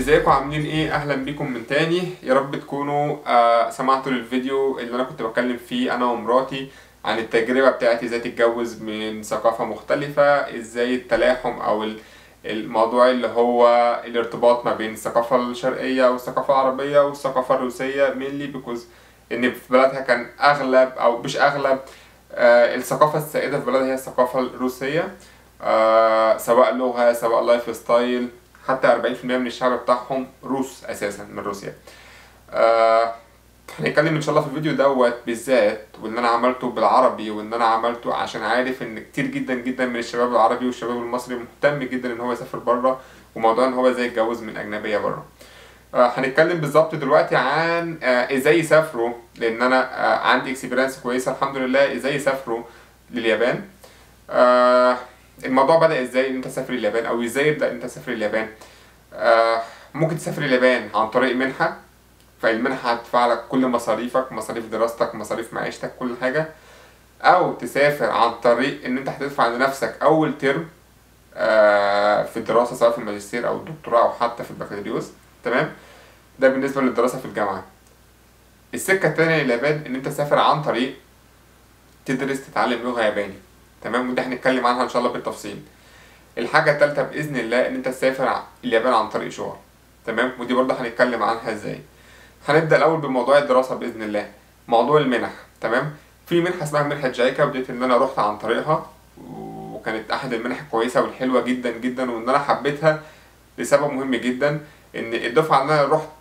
ازيكم عاملين ايه؟ اهلا بيكم من تاني. يا رب تكونوا سمعتوا للفيديو اللي انا كنت بتكلم فيه انا ومراتي عن التجربة بتاعتي ازاي تتجوز من ثقافة مختلفة، ازاي التلاحم او الموضوع اللي هو الارتباط ما بين الثقافة الشرقية والثقافة العربية والثقافة الروسية مينلي بيكوز ان في بلدها كان اغلب او مش اغلب الثقافة السائدة في بلدها هي الثقافة الروسية. سواء لغة سواء لايف ستايل، حتى 40% من الشعب بتاعهم روس اساسا من روسيا. آه هنتكلم ان شاء الله في الفيديو دوت بالذات، وان انا عملته بالعربي وان انا عملته عشان عارف ان كتير جدا جدا من الشباب العربي والشباب المصري مهتم جدا ان هو يسافر بره، وموضوع ان هو ازاي يتجوز من اجنبيه بره. هنتكلم بالظبط دلوقتي عن ازاي يسافروا، لان انا عندي اكسبيرينس كويسه الحمد لله ازاي يسافروا لليابان. آه الموضوع بدأ ازاي ان انت تسافر اليابان، او ازاي يبدأ ان انت تسافر اليابان. ممكن تسافر اليابان عن طريق منحة، فالمنحة هتدفع لك كل مصاريفك، مصاريف دراستك، مصاريف معيشتك، كل حاجة. او تسافر عن طريق ان انت هتدفع لنفسك اول ترم في الدراسة، سواء في الماجستير او الدكتوراه او حتى في البكالوريوس. تمام، ده بالنسبة للدراسة في الجامعة. السكة التانية لليابان ان انت تسافر عن طريق تدرس تتعلم لغة ياباني. تمام، وده هنتكلم عنها ان شاء الله بالتفصيل. الحاجة التالتة بإذن الله إن أنت تسافر اليابان عن طريق شغل. تمام، ودي برضه هنتكلم عنها إزاي. هنبدأ الأول بموضوع الدراسة بإذن الله. موضوع المنح، تمام. في منحة اسمها منحة جايكا، وبدأت إن أنا رحت عن طريقها، وكانت أحد المنح الكويسة والحلوة جدا جدا، وإن أنا حبيتها لسبب مهم جدا. إن الدفعة اللي أنا رحت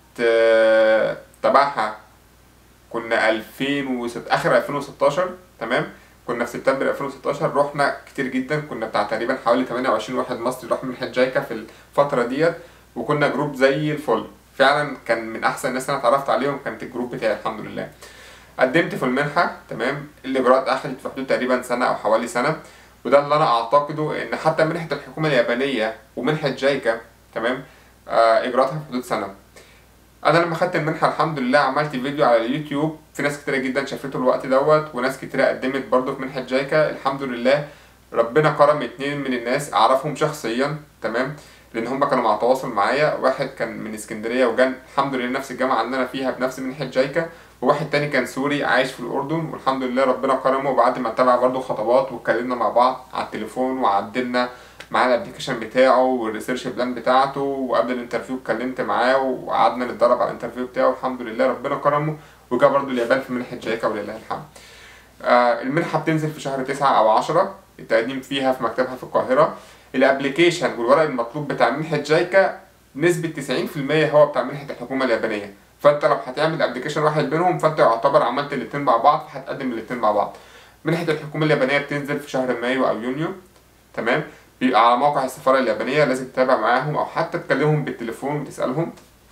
تبعها كنا 2006 آخر 2016. تمام، كنا في سبتمبر 2016 رحنا كتير جدا، كنا بتاع تقريبا حوالي 28 واحد مصري راح منحة جايكا في الفترة ديت، وكنا جروب زي الفل. فعلا كان من احسن الناس اللي انا اتعرفت عليهم كانت الجروب بتاعي الحمد لله. قدمت في المنحة، تمام. الاجراءات اخذت في حدود تقريبا سنة او حوالي سنة، وده اللي انا اعتقده ان حتى منحة الحكومة اليابانية ومنحة جايكا، تمام، اجراءاتها في حدود سنة. انا لما خدت المنحه الحمد لله عملت فيديو على اليوتيوب، في ناس كتيره جدا شافته الوقت دوت، وناس كتيره قدمت برضه في منحه جايكا الحمد لله. ربنا كرم اتنين من الناس اعرفهم شخصيا، تمام، لان هم كانوا مع تواصل معايا. واحد كان من اسكندريه وجان الحمد لله نفس الجامعه عندنا فيها بنفس منحه جايكا، وواحد تاني كان سوري عايش في الاردن، والحمد لله ربنا كرمه. وبعد ما اتبع برضه خطوات واتكلمنا مع بعض على التليفون وعدلنا معاه الابلكيشن بتاعه والريسيرش بلان بتاعته، وقبل الانترفيو اتكلمت معاه وقعدنا نتدرب على الانترفيو بتاعه. الحمد لله ربنا كرمه وجا برضه اليابان في منحة جايكا ولله الحمد. المنحة بتنزل في شهر 9 أو 10، التقديم فيها في مكتبها في القاهرة. الابلكيشن والورق المطلوب بتاع منحة جايكا نسبة 90% هو بتاع منحة الحكومة اليابانية، فانت لو هتعمل ابلكيشن واحد بينهم فانت يعتبر عملت الاتنين مع بعض، فهتقدم الاتنين مع بعض. منحة الحكومة اليابانية بتنزل في شهر مايو أو يونيو، تمام. بيبقى على موقع السفارة اليابانية، لازم تتابع معاهم أو حتى تكلمهم بالتليفون وتسألهم.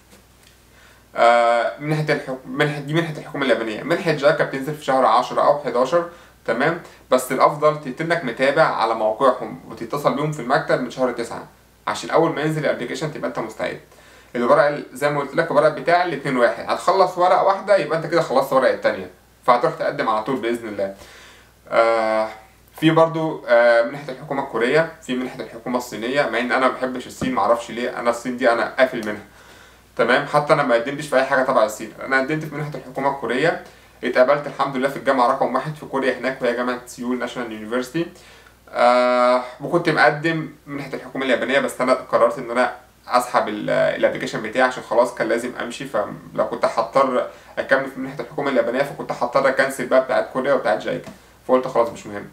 دي منحة الحكومة اليابانية. منحة جاكا بتنزل في شهر 10 أو 11، تمام. بس الأفضل تتنك متابع على موقعهم وتتصل بيهم في المكتب من شهر 9، عشان أول ما ينزل الأبلكيشن تبقى أنت مستعد. الورق زي ما قلت لك الورق بتاع الاتنين واحد، هتخلص ورقة واحدة يبقى أنت كده خلصت ورقة التانية، فهتروح تقدم على طول بإذن الله. في برضو منحة الحكومة الكورية، في منحة الحكومة الصينية، مع ان انا ما بحبش الصين، معرفش ليه، انا الصين دي انا قافل منها. تمام، حتى انا ما قدمتش في اي حاجة تبع الصين، انا قدمت في منحة الحكومة الكورية. اتقابلت الحمد لله في الجامعة رقم 1 في كوريا هناك، وهي جامعة سيول ناشونال يونيفرسيتي. وكنت مقدم منحة الحكومة اليابانية، بس انا قررت ان انا اسحب الابلكيشن بتاعي عشان خلاص كان لازم امشي. فلو كنت هضطر اكمل في منحة الحكومة اليابانية فكنت هضطر اكنسل بقى بتاعت كوريا وبتاعت جايكا، فقلت خلاص مش مهم.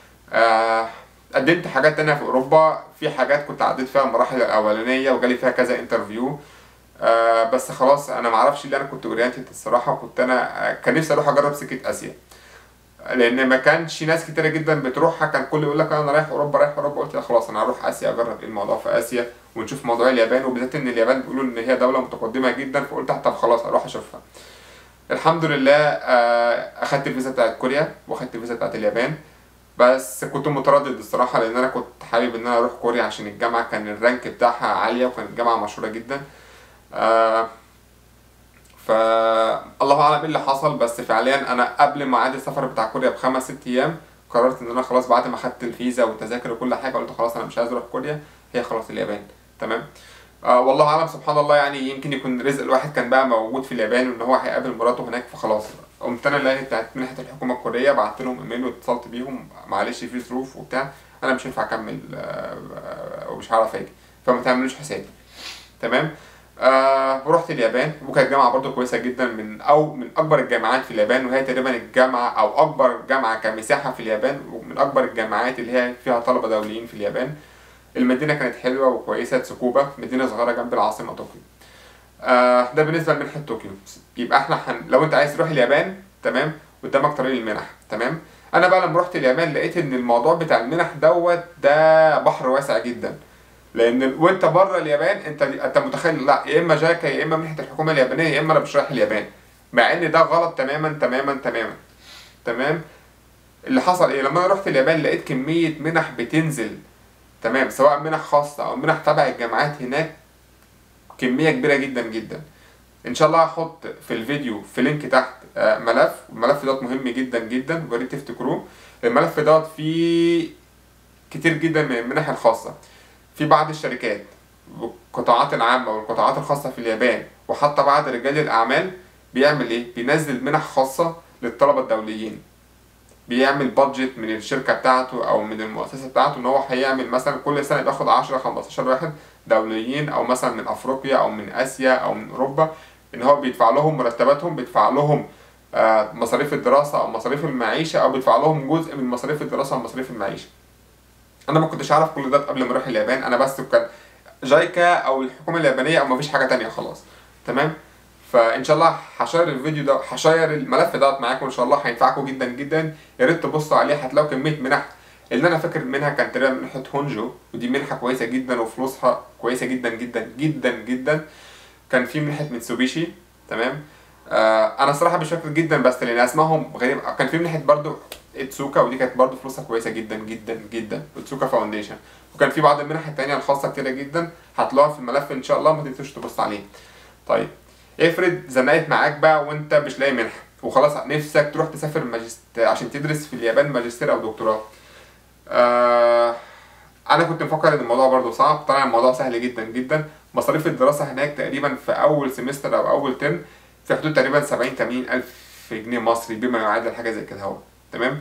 قدمت حاجات تانية في أوروبا، في حاجات كنت عديت فيها المراحل الأولانية وجالي فيها كذا انترفيو. بس خلاص أنا معرفش اللي أنا كنت أورينتد الصراحة، وكنت أنا كان نفسي أروح أجرب سكة آسيا، لأن ما كانش ناس كتيرة جدا بتروحها، كان كله يقول لك أنا رايح أوروبا رايح أوروبا. قلت لا خلاص أنا هروح آسيا أجرب إيه الموضوع في آسيا، ونشوف موضوع اليابان، وبالذات إن اليابان بيقولوا إن هي دولة متقدمة جدا، فقلت طب خلاص أروح أشوفها. الحمد لله أخدت الفيزا بتاعت كوريا وأخدت الفيزا بتاعت اليابان، بس كنت متردد الصراحة، لأن أنا كنت حابب إن أنا أروح كوريا عشان الجامعة كان الرانك بتاعها عالية وكانت جامعة مشهورة جدا. فالله أعلم إيه اللي حصل، بس فعليا أنا قبل ميعاد السفر بتاع كوريا ب5 6 أيام قررت إن أنا خلاص بعد ما أخدت الفيزا والتذاكر وكل حاجة قلت خلاص أنا مش عايز أروح كوريا، هي خلاص اليابان. تمام. والله اعلم، سبحان الله يعني، يمكن يكون رزق الواحد كان بقى موجود في اليابان وان هو هيقابل مراته هناك، فخلاص قمت انا اللي بتاعت منحه الحكومه الكوريه، بعت لهم ايميل واتصلت بيهم، معلش في ظروف وبتاع، انا مش هينفع اكمل ومش هعرف اجي، فما تعملوش حسابي. تمام. ورحت اليابان، وكانت جامعه برضو كويسه جدا، من اكبر الجامعات في اليابان، وهي تقريبا الجامعه او اكبر جامعه كمساحه في اليابان، ومن اكبر الجامعات اللي هي فيها طلبه دوليين في اليابان. المدينه كانت حلوه وكويسه، تسوكوبا مدينه صغيره جنب العاصمه طوكيو. ده بالنسبه لمنحه طوكيو. يبقى احنا لو انت عايز تروح اليابان، تمام، قدامك طريق المنح. تمام. انا بقى لما رحت اليابان لقيت ان الموضوع بتاع المنح ده بحر واسع جدا، لان وانت بره اليابان انت متخيل، لا يا اما جاكا يا اما منحه الحكومه اليابانيه يا اما انا مش رايح اليابان، مع ان ده غلط تماما تماما تماما. تمام. اللي حصل ايه؟ لما انا رحت اليابان لقيت كميه منح بتنزل، تمام، سواء منح خاصه او منح تبع الجامعات هناك، كميه كبيره جدا جدا. ان شاء الله هحط في الفيديو في لينك تحت الملف دوت مهم جدا جدا، ويا ريت تفتكروه. الملف دوت فيه كتير جدا من المنح الخاصه في بعض الشركات والقطاعات العامه والقطاعات الخاصه في اليابان، وحتى بعض رجال الاعمال بيعمل ايه؟ بينزل منح خاصه للطلبه الدوليين، بيعمل بادجت من الشركه بتاعته او من المؤسسه بتاعته ان هو هيعمل مثلا كل سنه بياخد 10 15 واحد دوليين، او مثلا من افريقيا او من اسيا او من اوروبا، ان هو بيدفع لهم مرتباتهم، بيدفع لهم مصاريف الدراسه او مصاريف المعيشه، او بيدفع لهم جزء من مصاريف الدراسه ومصاريف المعيشه. انا ما كنتش اعرف كل ده قبل ما اروح اليابان، انا بس كان جايكا او الحكومه اليابانيه او مفيش حاجه تانية خلاص. تمام. فان شاء الله هشير الفيديو ده، هشير الملف دوت معاكم، ان شاء الله هينفعكم جدا جدا. يا ريت تبصوا عليه، هتلاقوا كميه منح. اللي انا فاكر منها كانت تقريبا منحه هونجو، ودي منحه كويسه جدا وفلوسها كويسه جدا جدا جدا جدا. كان في منحه ميتسوبيشي. تمام. انا صراحه مش فاكر جدا بس لان اسمائهم غريب. كان في منحه برضو اتسوكا، ودي كانت برضو فلوسها كويسه جدا جدا جدا، اتسوكا فاونديشن. وكان في بعض المنح التانية الخاصه كتيره جدا، هتلاقوها في الملف ان شاء الله، ما تنسوش تبص عليه. طيب، افرض زنقت معاك بقى وانت مش لاقي منحه، وخلاص نفسك تروح تسافر عشان تدرس في اليابان ماجستير او دكتوراه. انا كنت مفكر ان الموضوع برضو صعب، طلع الموضوع سهل جدا جدا. مصاريف الدراسه هناك تقريبا في اول سمستر او اول ترم في حدود تقريبا 70-80 الف جنيه مصري، بما يعادل حاجه زي كده اهو. تمام.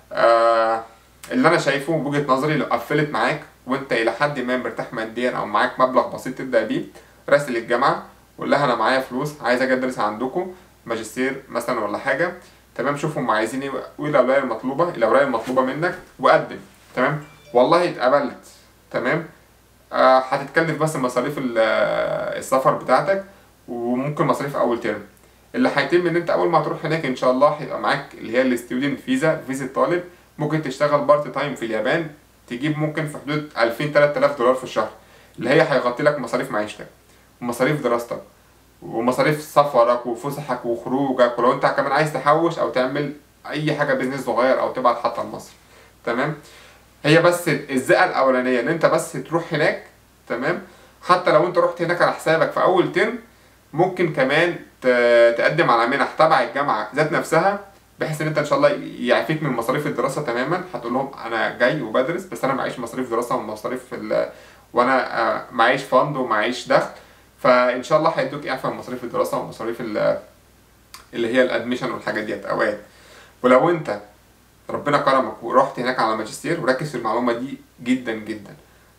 اللي انا شايفه بوجهه نظري، لو قفلت معاك وانت الى حد ما مرتاح ماديا او معاك مبلغ بسيط تبدا بيه، راسل الجامعه وقول لها انا معايا فلوس عايز اجي ادرس عندكم ماجستير مثلا ولا حاجه. تمام. شوفوا هم عايزين ايه وايه الاوراق المطلوبه منك، وقدم. تمام. والله اتقبلت، تمام، هتتكلف بس مصاريف السفر بتاعتك، وممكن مصاريف اول ترم. اللي هيتم ان انت اول ما تروح هناك ان شاء الله هيبقى معاك اللي هي الستودنت فيزا الطالب. ممكن تشتغل بارت تايم في اليابان، تجيب ممكن في حدود 2000-3000 دولار في الشهر، اللي هي هيغطي لك مصاريف معيشتك ومصاريف دراستك ومصاريف سفرك وفسحك وخروجك، ولو انت كمان عايز تحوش او تعمل اي حاجه بيزنس صغير او تبعت حتى لمصر. تمام. هي بس الزقه الاولانيه ان انت بس تروح هناك. تمام. حتى لو انت رحت هناك على حسابك في اول ترم، ممكن كمان تقدم على منح تبع الجامعه ذات نفسها، بحيث ان انت ان شاء الله يعفيك من مصاريف الدراسه تماما. هتقول لهم انا جاي وبدرس بس انا معيش مصاريف دراسه ومصاريف وانا معيش فند ومعيش دخل، فان شاء الله هيدوك اعفاء من مصاريف الدراسه ومصاريف اللي هي الادميشن والحاجات ديت اوقات. ولو انت ربنا كرمك ورحت هناك على ماجستير، وركز في المعلومه دي جدا جدا،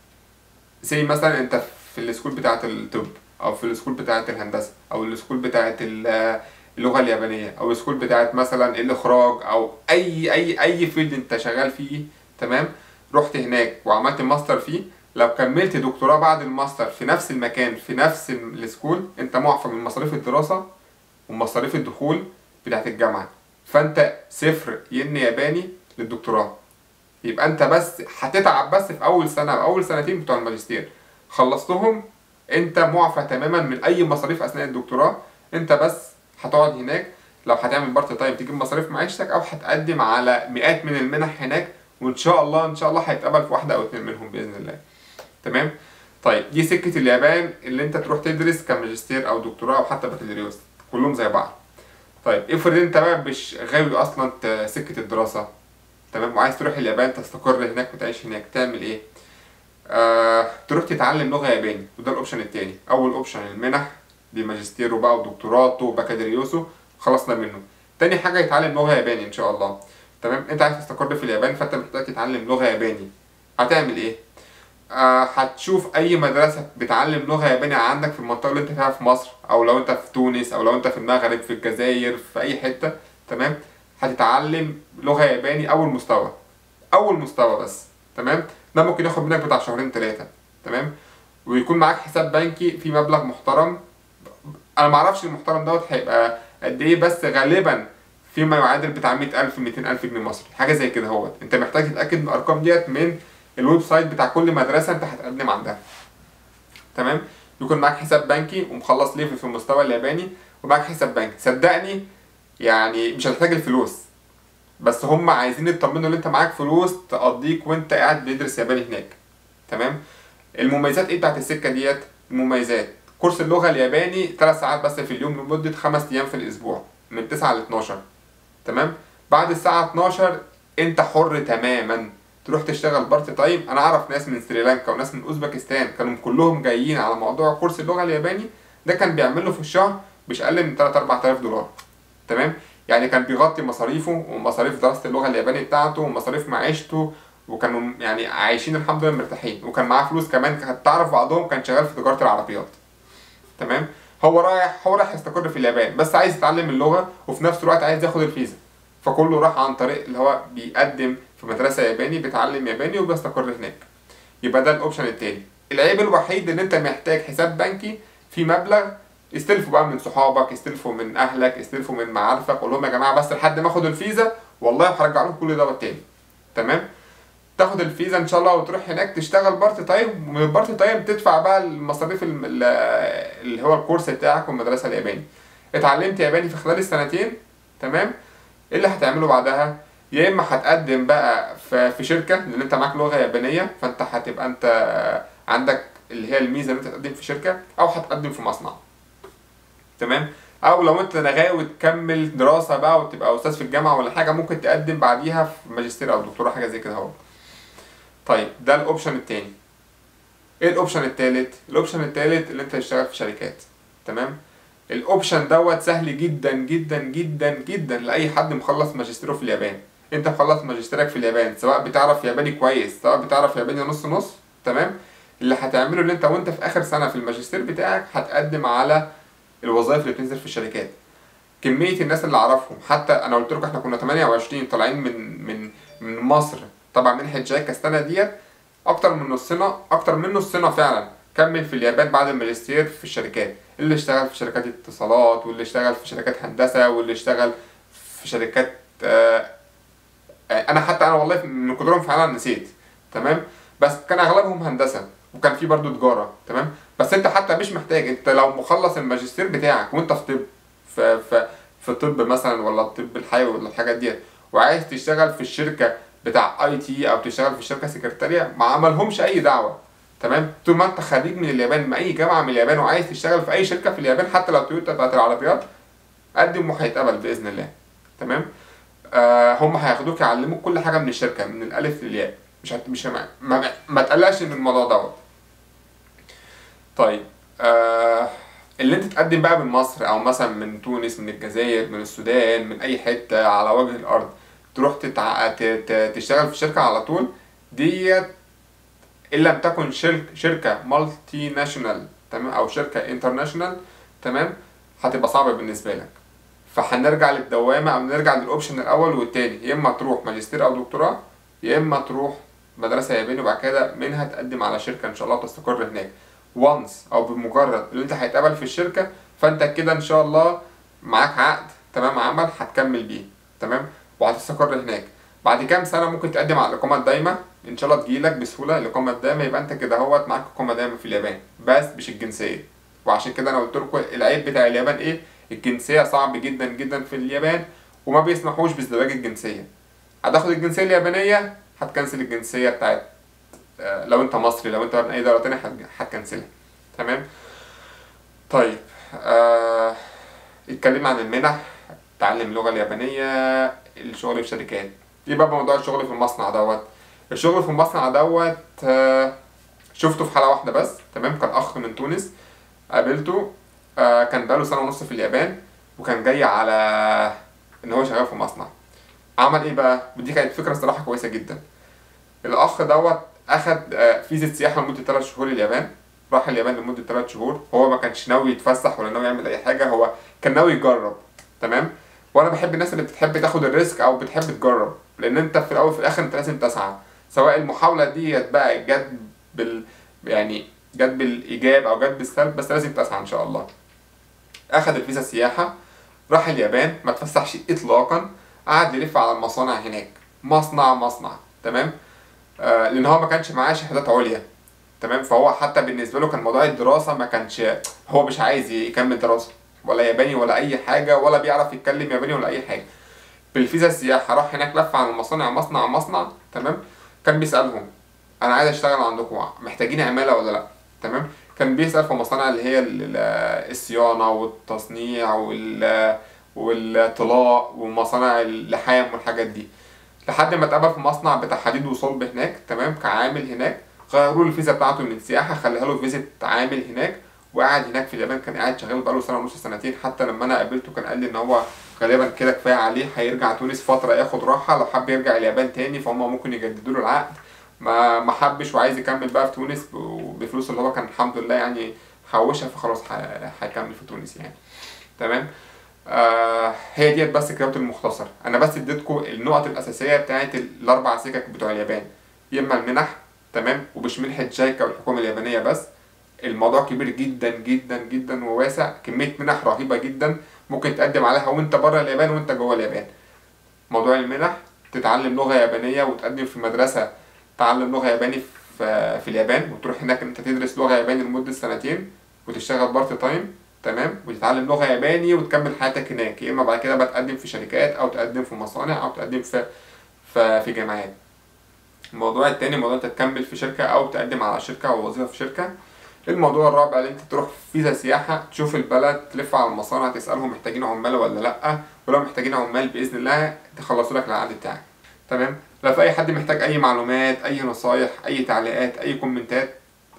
زي مثلا انت في السكول بتاعه الطب او في السكول بتاعه الهندسه او السكول بتاعه اللغه اليابانيه او السكول بتاعه مثلا الاخراج او اي فيلد انت شغال فيه. تمام. رحت هناك وعملت ماستر فيه، لو كملت دكتوراه بعد الماستر في نفس المكان في نفس السكول، انت معفى من مصاريف الدراسه ومصاريف الدخول بتاعه الجامعه، فانت صفر ين ياباني للدكتوراه. يبقى انت بس هتتعب بس في اول سنه او اول سنتين بتوع الماجستير، خلصتهم انت معفى تماما من اي مصاريف اثناء الدكتوراه. انت بس هتقعد هناك، لو هتعمل بارت تايم تجيب مصاريف معيشتك، او هتقدم على مئات من المنح هناك، وان شاء الله ان شاء الله هيتقبل في واحده او اتنين منهم باذن الله. تمام. طيب، دي سكه اليابان اللي انت تروح تدرس كماجستير او دكتوراه او حتى بكالوريوس، كلهم زي بعض. طيب، افرض انت بقى مش غاوي اصلا سكه الدراسه، تمام، وعايز تروح اليابان تستقر هناك وتعيش هناك، تعمل ايه؟ تروح تتعلم لغة ياباني، وده الاوبشن التاني. اول اوبشن المنح بماجستيره بقى ودكتوراته وبكالوريوسه، خلصنا منه. تاني حاجة يتعلم لغة ياباني ان شاء الله. تمام، انت عايز تستقر في اليابان فانت محتاج تتعلم لغة ياباني. هتعمل ايه؟ هتشوف اي مدرسة بتعلم لغة يابانية عندك في المنطقة اللي انت فيها في مصر، او لو انت في تونس، او لو انت في المغرب، في الجزائر، في اي حتة. تمام، هتتعلم لغة ياباني اول مستوى، اول مستوى بس. تمام، ده ممكن ياخد منك بتاع شهرين 3. تمام، ويكون معاك حساب بنكي في مبلغ محترم. انا معرفش المحترم دوت هيبقى قد ايه، بس غالبا فيما يعادل بتاع 100,000 200,000 جنيه مصري، حاجه زي كده. هو انت محتاج تتاكد من الارقام ديت من الويب سايت بتاع كل مدرسه انت هتقدم عندها. تمام، يكون معاك حساب بنكي ومخلص ليفل في المستوى الياباني ومعاك حساب بنكي. صدقني يعني مش هتحتاج الفلوس، بس هم عايزين يطمنوا ان انت معاك فلوس تقضيك وانت قاعد بتدرس ياباني هناك. تمام، المميزات ايه بتاعت السكه ديت؟ المميزات كورس اللغه الياباني 3 ساعات بس في اليوم لمده 5 ايام في الاسبوع من 9 ل 12. تمام، بعد الساعه 12 انت حر تماما تروح تشتغل بارت تايم. انا اعرف ناس من سريلانكا وناس من اوزبكستان كانوا كلهم جايين على موضوع كورس اللغه الياباني ده، كان بيعمل له في الشهر مش اقل من 3 4000 دولار. تمام، يعني كان بيغطي مصاريفه ومصاريف دراسه اللغه الياباني بتاعته ومصاريف معيشته، وكانوا يعني عايشين الحمد لله مرتاحين، وكان معاه فلوس كمان. كانت تعرف بعضهم كان شغال في تجاره العربيات. تمام، هو رايح يستقر في اليابان، بس عايز يتعلم اللغه وفي نفس الوقت عايز ياخد الفيزا. فكله راح عن طريق اللي هو بيقدم في مدرسه ياباني، بيتعلم ياباني وبيستقر هناك. يبقى ده الاوبشن التاني. العيب الوحيد ان انت محتاج حساب بنكي في مبلغ. استلفوا بقى من صحابك، استلفوا من اهلك، استلفوا من معارفك، قول لهم يا جماعه بس لحد ما اخد الفيزا والله هرجع لكم كل دوت تاني. تمام، تاخد الفيزا ان شاء الله وتروح هناك تشتغل بارت تايم، ومن البارت تايم تدفع بقى المصاريف اللي هو الكورس بتاعك والمدرسه الياباني. اتعلمت ياباني في خلال السنتين. تمام، ايه اللي هتعمله بعدها؟ يا اما هتقدم بقى في شركه، لان انت معاك لغه يابانيه فانت هتبقى انت عندك اللي هي الميزه ان انت تقدم في شركه، او هتقدم في مصنع. تمام، او لو انت غاوي تكمل دراسه بقى وتبقى استاذ في الجامعه ولا حاجه، ممكن تقدم بعديها في ماجستير او دكتوراه، حاجه زي كده اهو. طيب ده الاوبشن التاني. ايه الاوبشن التالت؟ الاوبشن التالت اللي انت تشتغل في شركات. تمام، الاوبشن دوت سهل جدا جدا جدا جدا لاي حد مخلص ماجستيره في اليابان. انت مخلص ماجستيرك في اليابان، سواء بتعرف ياباني كويس سواء بتعرف ياباني نص نص. تمام، اللي هتعمله ان انت وانت في اخر سنه في الماجستير بتاعك هتقدم على الوظائف اللي بتنزل في الشركات. كميه الناس اللي اعرفهم، حتى انا قلت لكم احنا كنا 28 طالعين من مصر طبعا منحه جايكا السنه ديت. اكتر من نصنا فعلا كمل في اليابان بعد الماجستير في الشركات، اللي اشتغل في شركات اتصالات، واللي اشتغل في شركات هندسه، واللي اشتغل في شركات انا والله من كترهم فعلا نسيت. تمام، بس كان اغلبهم هندسه وكان في برضو تجاره. تمام، بس انت حتى مش محتاج، انت لو مخلص الماجستير بتاعك وانت في طب، في طب مثلا ولا الطب الحيوي ولا الحاجات ديت، وعايز تشتغل في الشركه بتاع اي تي او تشتغل في شركه سكرتاريه، ما عملهمش اي دعوه. تمام، طول ما انت خريج من اليابان من اي جامعه من اليابان وعايز تشتغل في اي شركه في اليابان، حتى لو تويوتا بتاعت العربيات، قدم وهيتقبل باذن الله. تمام، هم هياخدوك يعلموك كل حاجه من الشركه من الالف للياء. مش ما تقلقش من الموضوع دوت. طيب اللي انت تقدم بقى من مصر او مثلا من تونس، من الجزائر، من السودان، من اي حته على وجه الارض، تروح تشتغل في شركه على طول ديت، ان لم تكن شركه مالتي ناشونال، تمام، او شركه انترناشونال. تمام، هتبقى صعبه بالنسبه لك. فهنرجع للدوامه او نرجع للاوبشن الاول والتاني، يا اما تروح ماجستير او دكتوراه، يا اما تروح مدرسه ياباني وبعد كده منها تقدم على شركه ان شاء الله تستقر هناك. وانس او بمجرد اللي انت هيتقبل في الشركه، فانت كده ان شاء الله معاك عقد تمام عمل هتكمل بيه. تمام، وهتستقر هناك. بعد كام سنه ممكن تقدم على الاقامه الدايمه، ان شاء الله تجيلك بسهوله الاقامه الدايمه، يبقى انت كده اهوت معاك اقامه دايمه في اليابان، بس مش الجنسيه. وعشان كده انا قلت لكم العيب بتاع اليابان ايه؟ الجنسيه صعب جدا جدا في اليابان، وما بيسمحوش بازدواج الجنسيه. هتاخد الجنسيه اليابانيه هتكنسل الجنسيه بتاعت لو انت مصري، لو انت من اي دوله تانية هتكنسلها. تمام، طيب اتكلمنا عن المنح، تعلم اللغه اليابانيه، الشغل في شركات. يبقى موضوع الشغل في المصنع دوت. الشغل في المصنع دوت شفته في حلقه واحده بس، تمام. كان اخ من تونس قابلته، كان بقاله سنه ونص في اليابان، وكان جاي على ان هو شغال في مصنع. عمل ايه بقى؟ ودي كانت فكره صراحه كويسه جدا. الاخ دوت اخد فيزا سياحه لمده 3 شهور اليابان. راح اليابان لمده 3 شهور. هو ما كانش ناوي يتفسح ولا ناوي يعمل اي حاجه، هو كان ناوي يجرب، تمام. وانا بحب الناس اللي بتحب تاخد الريسك او بتحب تجرب، لان انت في الاول وفي الاخر انت لازم تسعى، سواء المحاوله ديت بقى جت يعني جت بالايجاب او جت بالسلب، بس لازم تسعى ان شاء الله. اخد الفيزا سياحه، راح اليابان، ما تفسحش اطلاقا، قعد يلف على المصانع هناك، مصنع، تمام. لان هو ما كانش معاه شهادات عليا، تمام. فهو حتى بالنسبه له كان موضوع الدراسه ما كانش، هو مش عايز يكمل دراسه ولا ياباني ولا اي حاجه، ولا بيعرف يتكلم ياباني ولا اي حاجه. بالفيزا السياحه راح هناك، لف على المصانع مصنع، تمام. كان بيسالهم انا عايز اشتغل عندكم، محتاجين عماله ولا لا، تمام. كان بيسال في مصانع اللي هي الصيانه والتصنيع والطلاء ومصانع اللحام والحاجات دي، لحد ما اتقبل في مصنع بتاع حديد وصلب هناك، تمام. كعامل هناك، غيروا له الفيزا بتاعته من سياحه، خليها له فيزا عامل هناك، وقعد هناك في اليابان. كان قاعد شغال بقاله سنه ونص، سنتين. حتى لما انا قابلته كان قال لي ان هو غالبا كده كفايه عليه، هيرجع تونس فتره ياخد راحه، لو حب يرجع اليابان تاني فهم ممكن يجددوا له العقد. ما حبش وعايز يكمل بقى في تونس بفلوس اللي هو كان الحمد لله يعني حوشها، فخلاص هيكمل في تونس يعني، تمام. هي ديت بس كتابة المختصر. انا بس اديتكم النقط الاساسيه بتاعت الاربع سكك بتوع اليابان. يا اما المنح، تمام، ومش منحه جايكا والحكومه اليابانيه بس، الموضوع كبير جدا جدا جدا وواسع، كميه منح رهيبه جدا ممكن تقدم عليها وانت بره اليابان وانت جوه اليابان. موضوع المنح، تتعلم لغه يابانيه وتقدم في مدرسه تعلم لغه ياباني في اليابان، وتروح هناك انت تدرس لغه ياباني لمده سنتين وتشتغل بارت تايم، تمام، وتتعلم لغه ياباني وتكمل حياتك هناك. يا اما بعد كده بتقدم في شركات او تقدم في مصانع او تقدم في جامعات. الموضوع التاني موضوع انت تكمل في شركه او تقدم على شركه او وظيفه في شركه. الموضوع الرابع اللي انت تروح فيزا سياحه، تشوف البلد، تلف على المصانع، تسالهم محتاجين عمال ولا لا، ولو محتاجين عمال باذن الله تخلصوا لك العقد بتاعك، تمام. لو في اي حد محتاج اي معلومات، اي نصايح، اي تعليقات، اي كومنتات،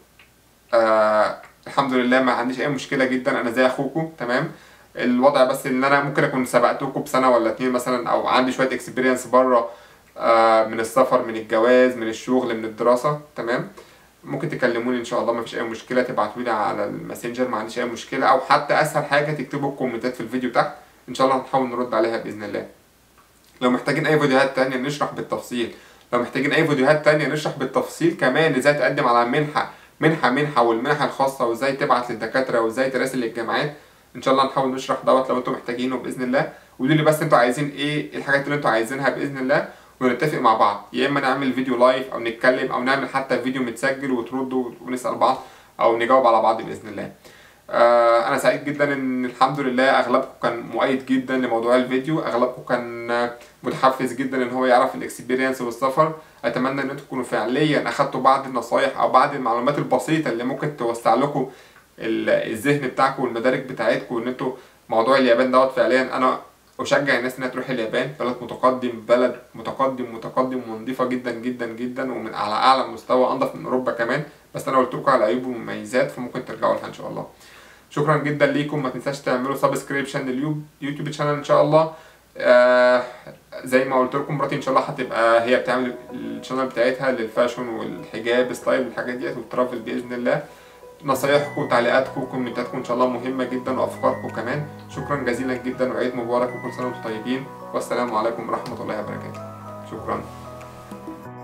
الحمد لله ما عنديش اي مشكله جدا، انا زي اخوكم، تمام. الوضع بس ان انا ممكن اكون سبقتكم بسنه ولا اتنين مثلا، او عندي شويه اكسبيرينس بره، من السفر، من الجواز، من الشغل، من الدراسه، تمام. ممكن تكلموني ان شاء الله، ما فيش اي مشكله، تبعتولي على الماسنجر، ما عنديش اي مشكله، او حتى اسهل حاجه تكتبوا الكومنتات في الفيديو تحت، ان شاء الله هنحاول نرد عليها باذن الله. لو محتاجين اي فيديوهات تانية نشرح بالتفصيل، لو محتاجين اي فيديوهات تانية نشرح بالتفصيل كمان ازاي تقدم على منحة والمنح الخاصة، وازاي تبعت للدكاترة، وازاي تراسل للجامعات، ان شاء الله نحاول نشرح دوت لو انتم محتاجينه باذن الله. قولوا لي بس انتوا عايزين ايه الحاجات اللي انتوا عايزينها باذن الله، ونتفق مع بعض، يا اما نعمل فيديو لايف او نتكلم، او نعمل حتى فيديو متسجل وتردوا ونسال بعض او نجاوب على بعض باذن الله. انا سعيد جدا ان الحمد لله اغلبكم كان مؤيد جدا لموضوع الفيديو، اغلبكم كان متحفز جدا ان هو يعرف الاكسبيرينس والسفر. اتمنى ان انتم تكونوا فعليا اخدتوا بعض النصايح او بعض المعلومات البسيطه اللي ممكن توسع لكم الذهن بتاعكم والمدارك بتاعتكم، ان انتوا موضوع اليابان دوت فعليا انا اشجع الناس انها تروح اليابان. بلد متقدم، بلد متقدم ونظيفه جدا جدا جدا، ومن على اعلى مستوى، انضف من اوروبا كمان. بس انا قلت لكم على عيوب ومميزات، فممكن ترجعوا لها ان شاء الله. شكرا جدا ليكم، ما تنساش تعملوا سبسكريبشن لليوتيوب شانل ان شاء الله. زي ما قلت لكم، مراتي ان شاء الله هتبقى هي بتعمل الشانل بتاعتها للفاشن والحجاب ستايل والحاجات ديت والترافل باذن الله. نصايحكم وتعليقاتكم وكومنتاتكم ان شاء الله مهمه جدا، وافكاركم كمان. شكرا جزيلا جدا، وعيد مبارك، وكل سنه وانتم طيبين، والسلام عليكم ورحمه الله وبركاته. شكرا.